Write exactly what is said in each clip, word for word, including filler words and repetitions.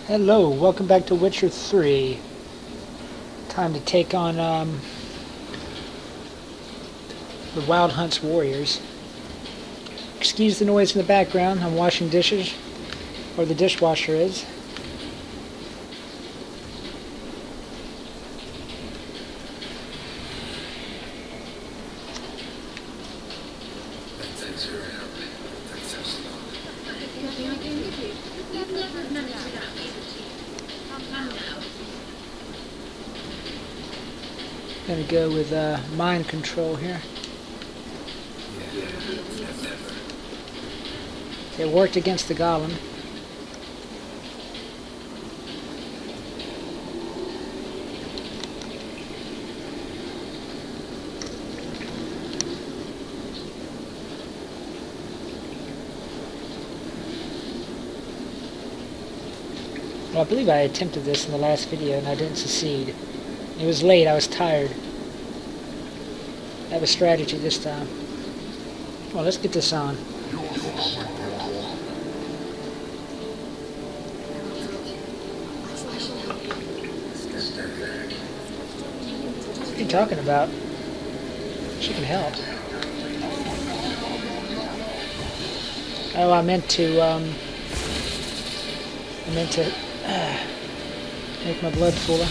Hello, welcome back to Witcher three. Time to take on um, the Wild Hunt's warriors. Excuse the noise in the background, I'm washing dishes, or the dishwasher is. Gonna go with uh, mind control here. It worked against the golem. Well, I believe I attempted this in the last video and I didn't succeed. It was late, I was tired. I have a strategy this time. Well, let's get this on. What are you talking about? She can help. Oh, I meant to, um... I meant to uh, make my blood fuller.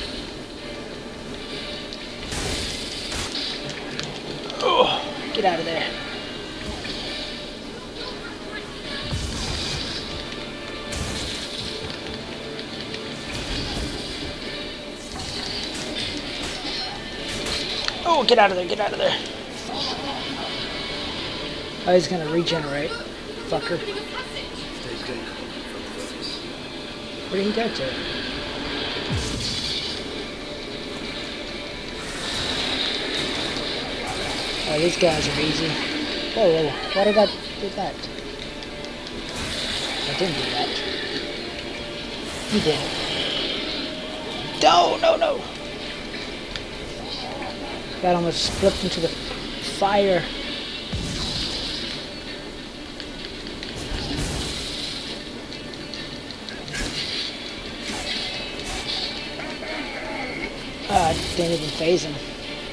Oh, get out of there. Oh, get out of there, get out of there. Oh, he's gonna regenerate. Fucker. Where did he go to? Oh, these guys are easy. Whoa, whoa, why did I do that? I didn't do that. You didn't. No, no, no! That almost flipped into the fire. Ah, I didn't even phase him.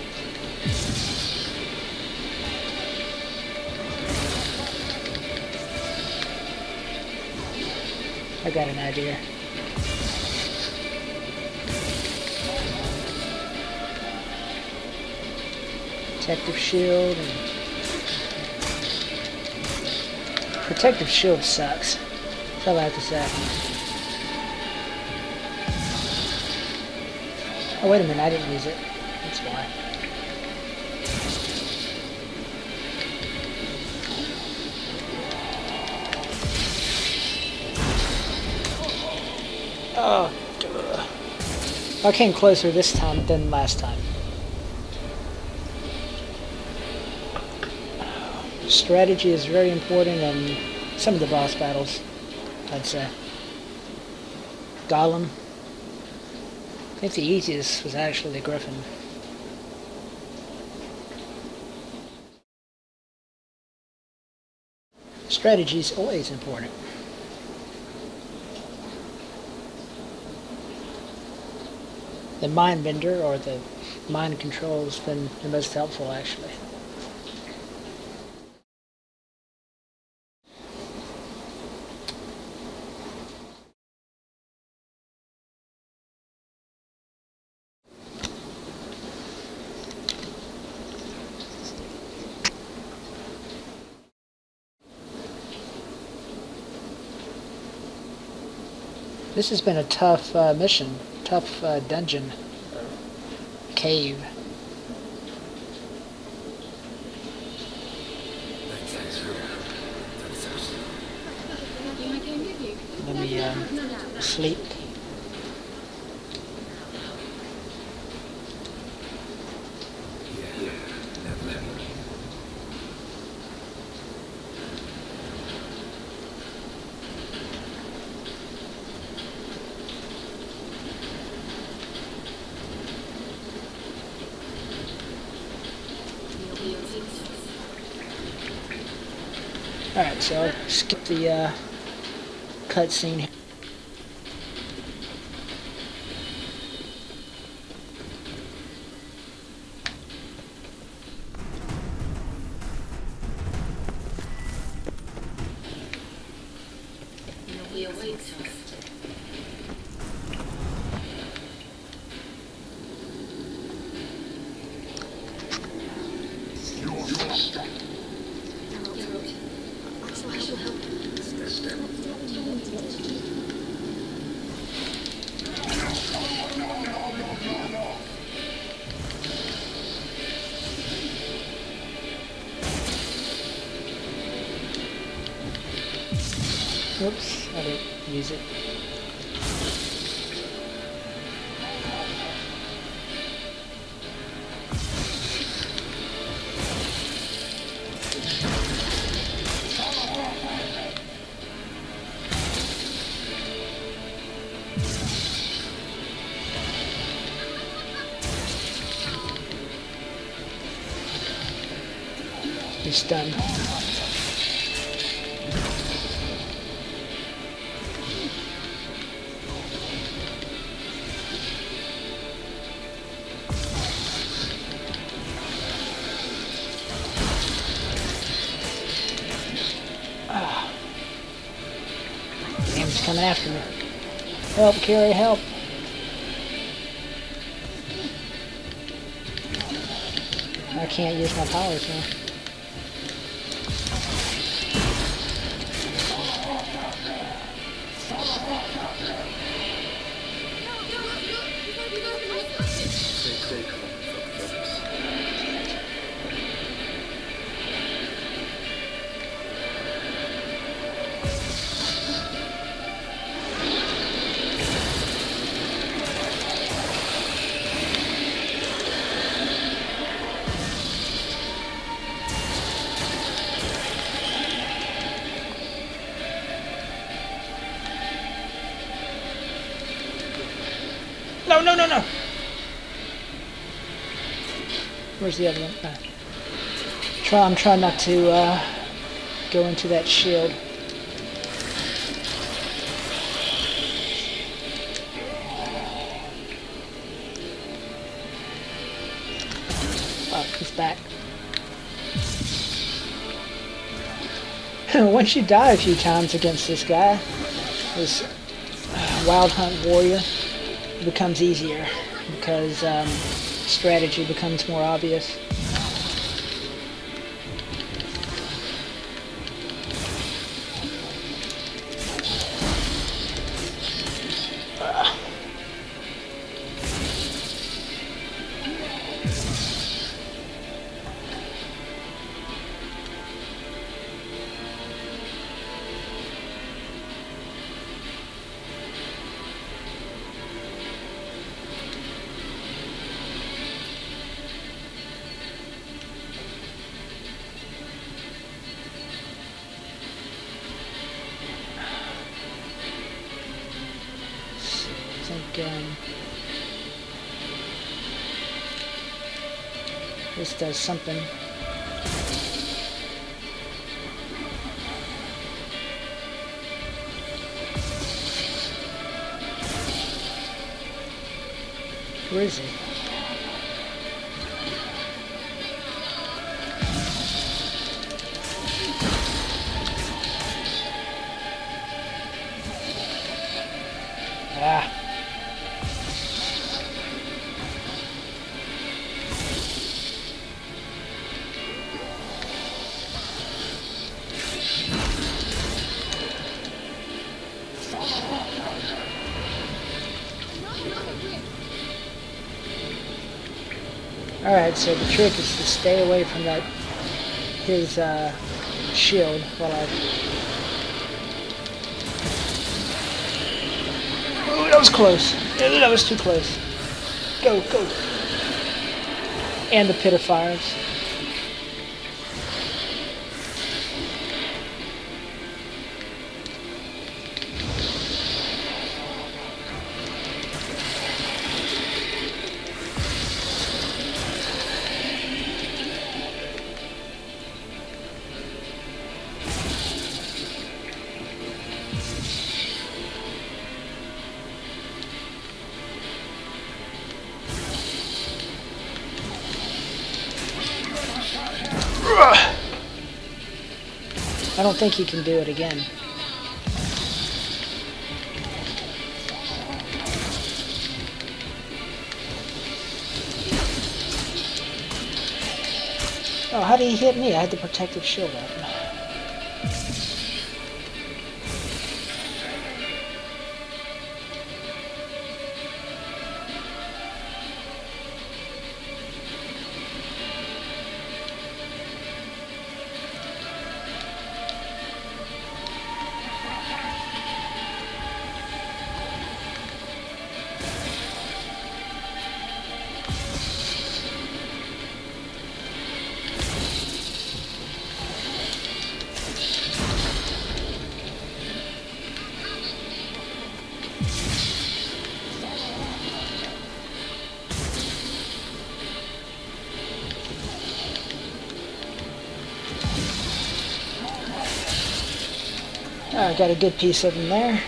I got an idea. Protective shield and protective shield sucks. That's all I have to say. Oh wait a minute, I didn't use it. That's why. Oh, duh. I came closer this time than last time. Strategy is very important in some of the boss battles, I'd say. Golem. I think the easiest was actually the Griffin. Strategy is always important. The mind bender or the mind control has been the most helpful, actually. This has been a tough uh, mission, tough uh, dungeon, or cave. Let me um, sleep. Alright, so I'll skip the uh, cutscene. Whoops, I didn't use it. He's done. He's coming after me. Help, Carrie, help. I can't use my powers now. No, no, no, no! Where's the other one? Uh, try, I'm trying not to uh, go into that shield. Oh, he's back. Once you die a few times against this guy, this uh, Wild Hunt warrior, it becomes easier because um, strategy becomes more obvious. Uh. I think um, this does something. Where is he? Ah. Alright, so the trick is to stay away from that his uh, shield while I... Oh, that was close. That was too close. Go, go. And the pit of fires. I don't think he can do it again. Oh, how did he hit me? I had the protective shield up. Oh, I got a good piece of them there.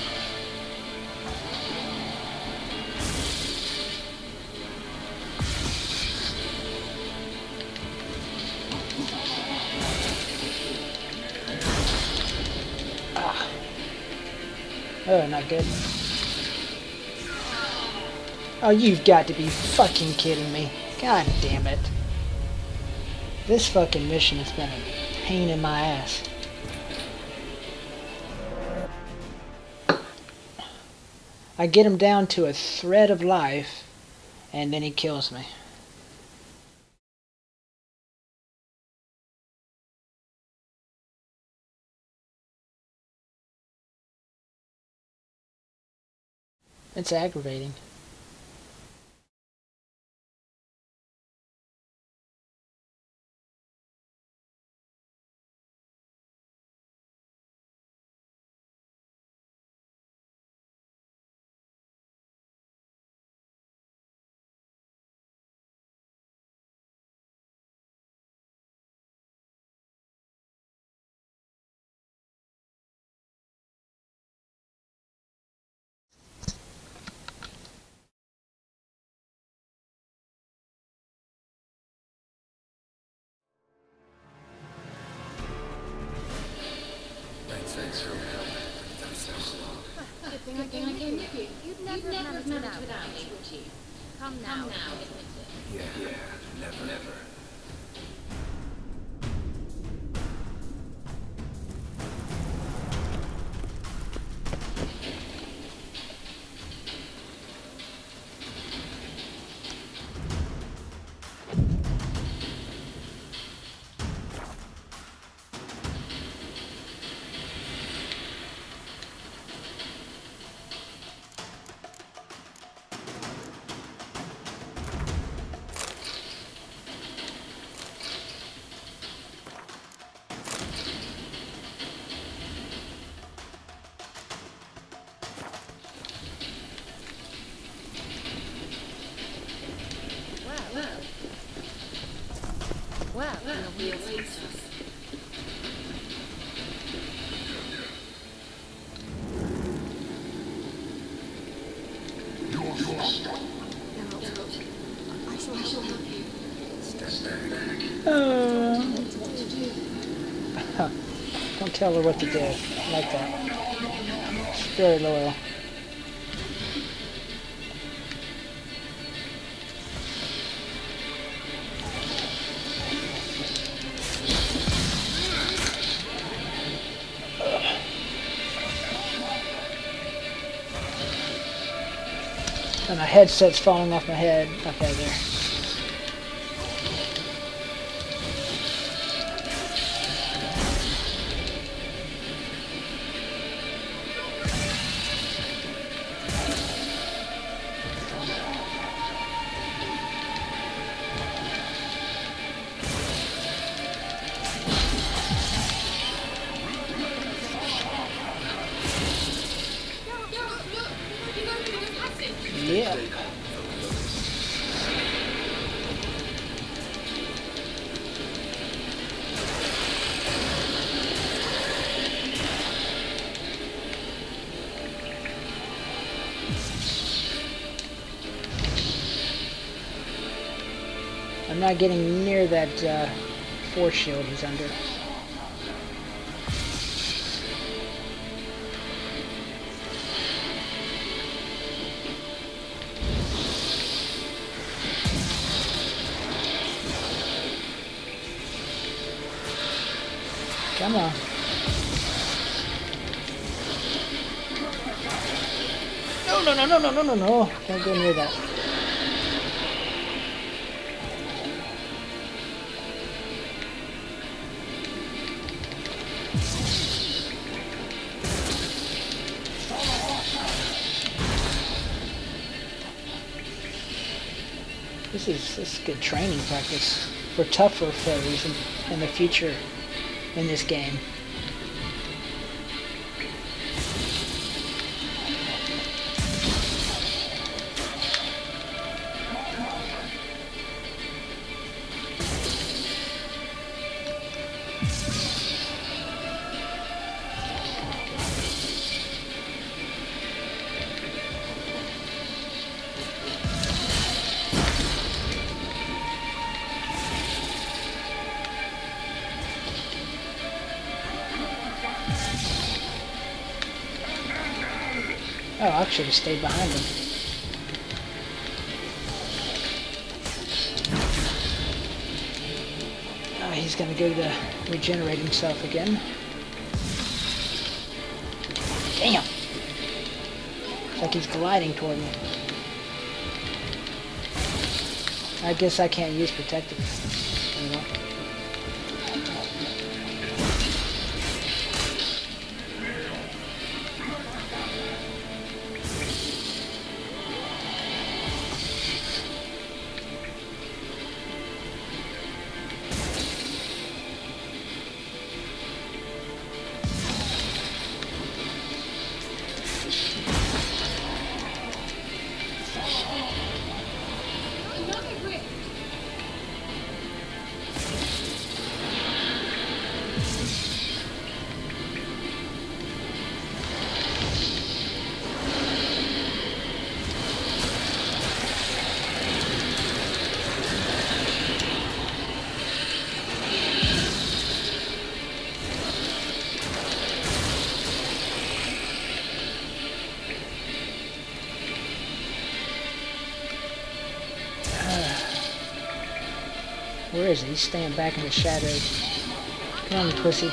Ah. Oh, not good. Oh, you've got to be fucking kidding me. God damn it. This fucking mission has been a pain in my ass. I get him down to a thread of life, and then he kills me. It's aggravating. Thanks for your help. That was so slow. Good thing I came with you. You'd never have managed without me, would you? Come now, admit it. Yeah, yeah, never, never. Well, we'll wait. You're stuck. I shall help you. Step back. Uh, don't tell her what to do. I like that. She's very loyal. And my headset's falling off my head. Okay, there. Yeah. I'm not getting near that uh, force shield he's under. Come on. No, no, no, no, no, no, no, no. Don't go near that. This is, this is good training practice for tougher foes in, in the future in this game. Oh, I should have stayed behind him. Oh, he's gonna go to regenerate himself again. Damn! It's like he's gliding toward me. I guess I can't use protective anymore. Where is he? He's staying back in the shadows. Come on, you pussy.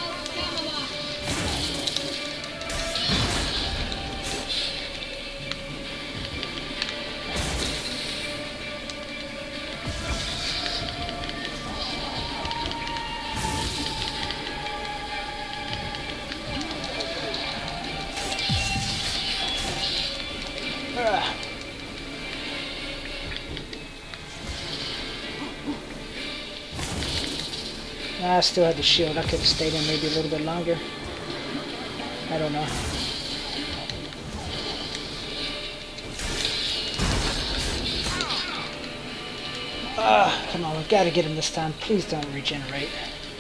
Ah. I still had the shield. I could have stayed in maybe a little bit longer. I don't know. Ah, come on, we've got to get him this time. Please don't regenerate.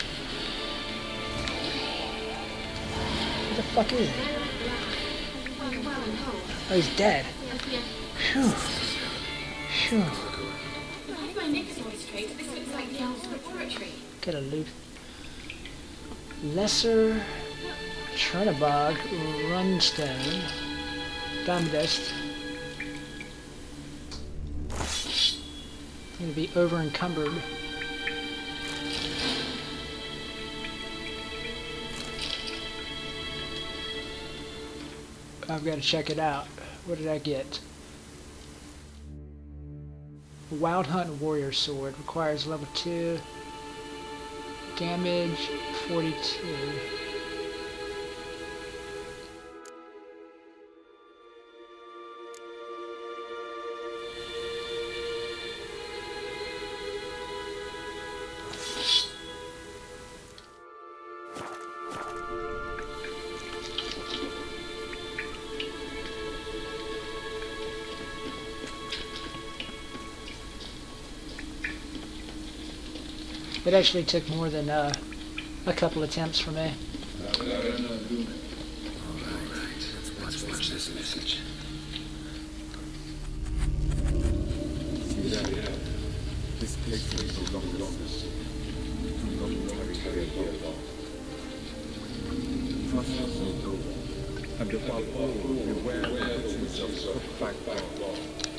What the fuck is he? Oh, he's dead. Phew. Phew. Get a loot. Lesser Chernabog Runstone. Diamond dust. I'm gonna be over encumbered. I've got to check it out. What did I get? Wild Hunt Warrior Sword requires level two. Damage forty-two. It actually took more than uh, a couple attempts for me. Alright, let's watch this message. See that? This place is no longer longest. Do not carry her along. Trust us no more. And above all, beware of the yourself put back law.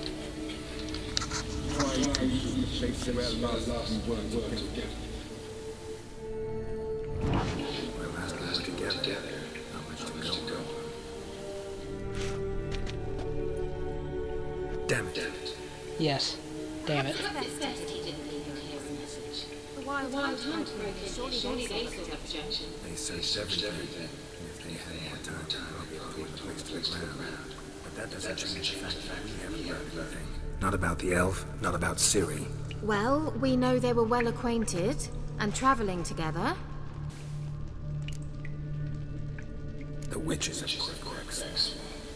Try to use the place where last we were together. Damn it. Yes. Damn it. The wild hunt surely they saw the objection. They searched everything. If they had more time, probably put a place to the ground. But that doesn't change the fact that we haven't learned anything. Not about the elf, not about Ciri. Well, we know they were well acquainted and traveling together. The witches of Crooks.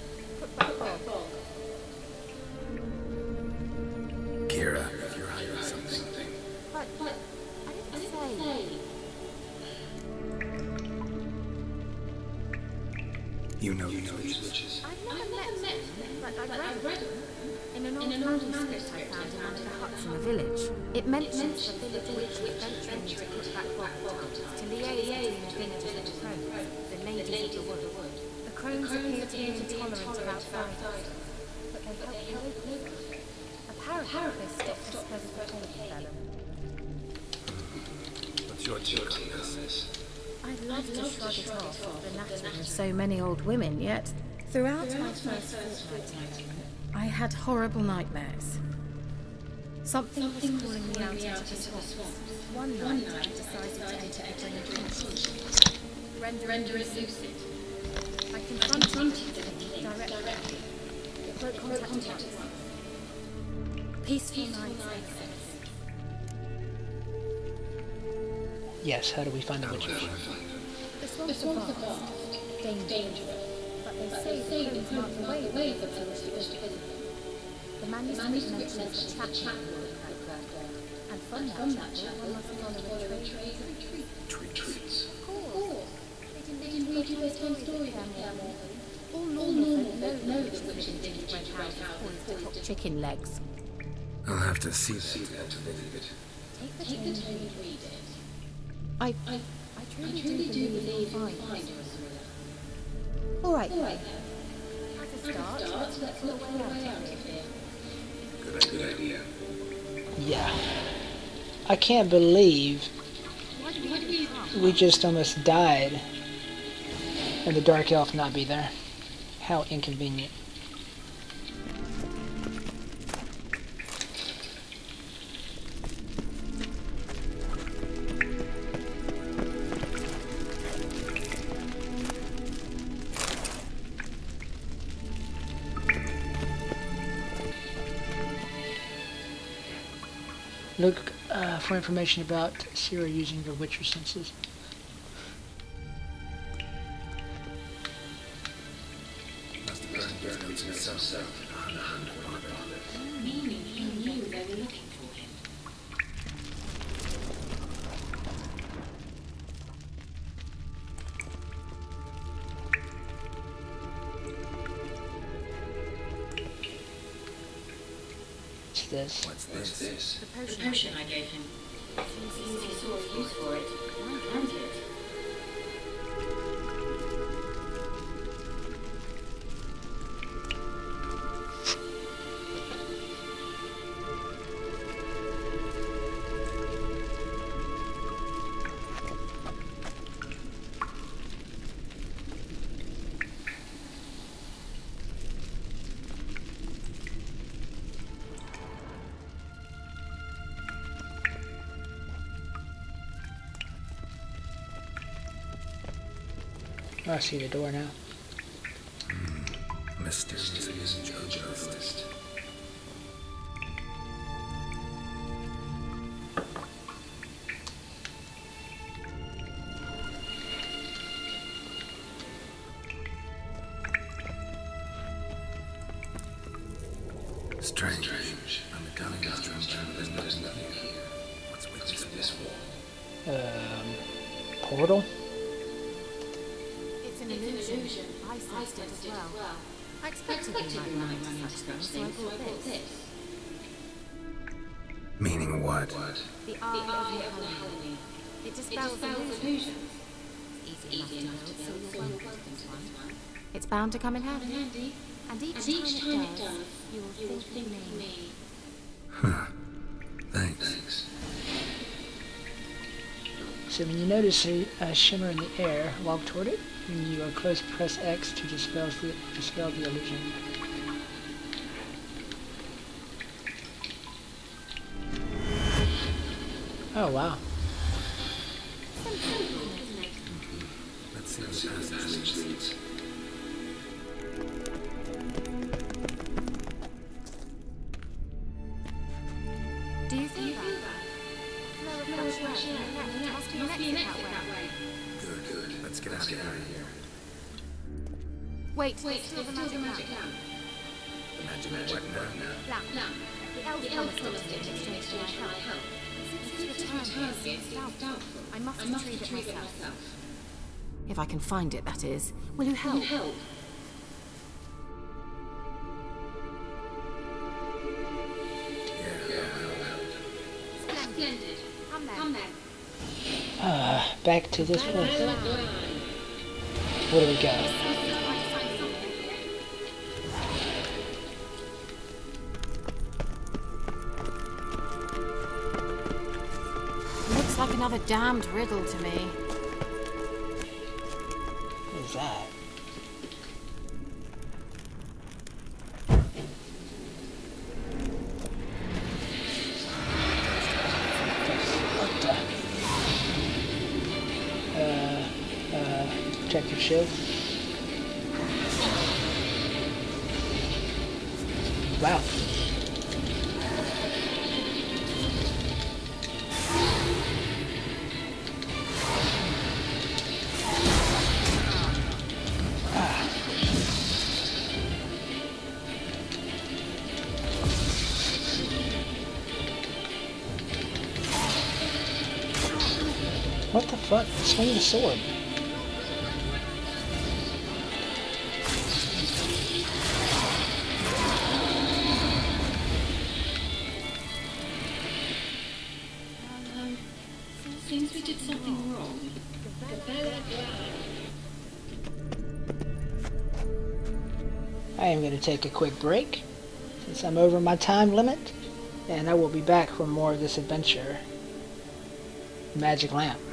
Kira, if you're hiding something. But, but I didn't say. You know these witches. I've never met them, but I've read them. In an old manuscript I found in one of the huts in the village, it mentions the village witch adventuring to put back rock to liaise between the village of the crones, the ladies of the wood. The crones appear to be intolerant of outsiders, but they help the locals. Apparently they stopped this present fellow. What's your take on this? I'd love to shrug it off the nattering of so many old women, yet throughout my first fortnight, I had horrible nightmares. Something was calling me out into the swamps. One night I decided to enter a dream, render it lucid. I confronted it directly. It broke contact at once. Peaceful nights. Yes, how do we find the witches? The swamps are vast, dangerous, but they say the crones marked the way with the village because the manuscript mentions a chapel and from that chapel one must follow a trade. Retreats. Of course. They didn't read you bedtime stories anymore. All normal folk know which witches in gingerbread houses poised to cook chicken legs. I'll have to see that to believe it. Take the time and read it. I, I, I truly, I truly do believe you'll find it. All right, then. As a start, let's look for a way out of here. Good idea. Yeah. I can't believe we just almost died and the Dark Elf not be there. How inconvenient. Look uh, for information about Ciri using her Witcher senses. Must have burned those notes himself. Meaning he knew they were looking for him. What's this? What's this? this? The potion, the potion I gave him. Seems he saw a use for it. And it. Oh, I see the door now. Mm. Mysterious journalist. Strange. I'm telling us there's nothing here. What's with this wall? Um, portal? It's an illusion. I sensed it as well. I expected you might run into such things, so I bought this. Meaning what? The Eye of Nilfgaard. It dispels illusions. Easy enough to know, so you're welcome to this one. It's bound to come in handy. And each, and each time, time it does, you will think, think of me. Huh. Thanks. Thanks. So when you notice a, a shimmer in the air, walk toward it. When you are close, press X to dispel the, dispel the illusion. Oh, wow. Let's see where the passage leads. Do you think that? No, of fresh air. There must be an exit that way. Good, good. Let's get out of here. Wait, wait, still the magic lamp. Magic what now? Lamp. The elf promised it in exchange for my help. Since its return here seems doubtful, I must retrieve it myself. If I can find it, that is. Will you help? Splendid. Come then. Come then. Uh, back to this one. What do we got? Looks like another damned riddle to me. What is that? Uh, uh, protective shield. Wow. What the fuck? Swing the sword. Um, seems we did something wrong. I am going to take a quick break since I'm over my time limit, and I will be back for more of this adventure. Magic lamp.